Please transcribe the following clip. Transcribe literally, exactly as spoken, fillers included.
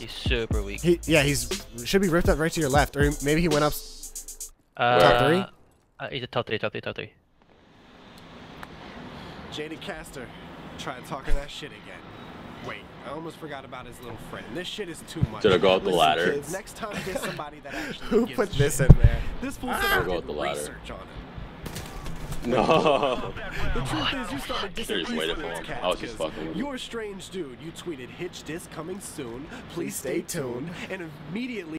He's super weak. He, yeah, he's should be ripped up right to your left, or maybe he went up. Uh, top three. Uh, he's a top three, top three, top three. J D Caster, try talking that shit again. Wait, I almost forgot about his little friend. This shit is too much. Should I go up the Listen, ladder? Kids, next time get somebody that actually Who gives put a this shit. in there? This fool said I'll I go did up the ladder. research on it. No. The truth is, you started Should've just waited for him. I was just fucking with him. You're a strange dude. You tweeted, "Hitch disc coming soon. Please stay tuned," and immediately.